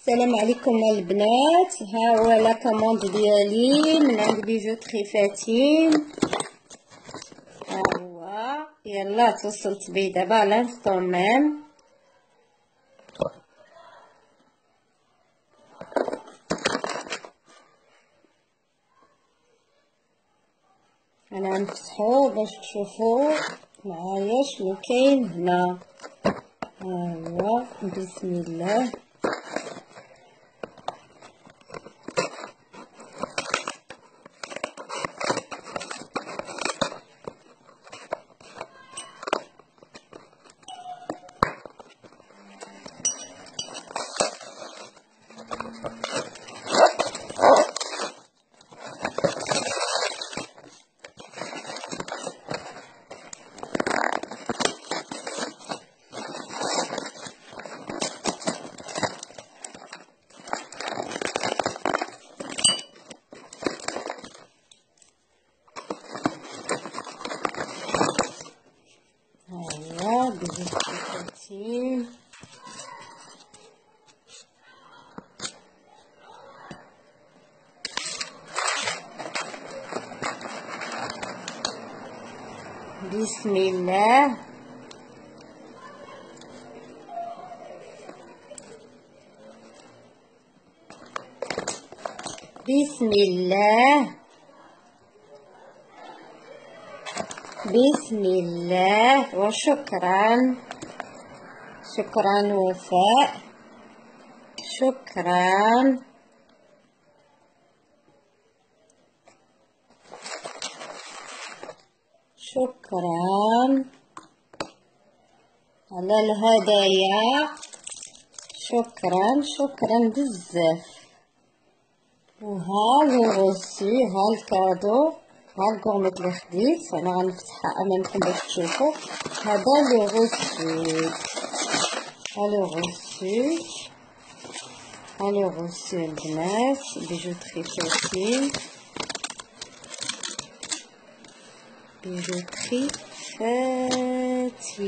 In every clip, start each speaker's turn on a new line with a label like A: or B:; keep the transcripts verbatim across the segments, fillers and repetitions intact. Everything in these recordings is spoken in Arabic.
A: السلام عليكم البنات. ها هو لا كوموند ديالي من عند بيجوتري فاتين. ها هو يلا توصلت بيه دابا لانستون ميم. انا غنفتحو باش تشوفوا معايا شنو كاين هنا. ها هو بسم الله. هاهي بيجوتري فاتين. بسم الله. بسم الله. بسم الله وشكرا. شكرا وفاء. شكرا. شكرا على الهدايا. شكرا شكرا بزاف. وها لو غوسي، ها الكادو، ها الكورميط اللي خديت. انا غنفتحها امامكم باش تشوفوا. هذا لو غوسي، ها لو غوسي، ها لو غوسي البنات. بيجوتري فاتين. بيجوتري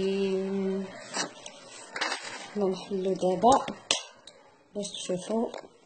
A: فاتين. نحلو دابا باش تشوفوا.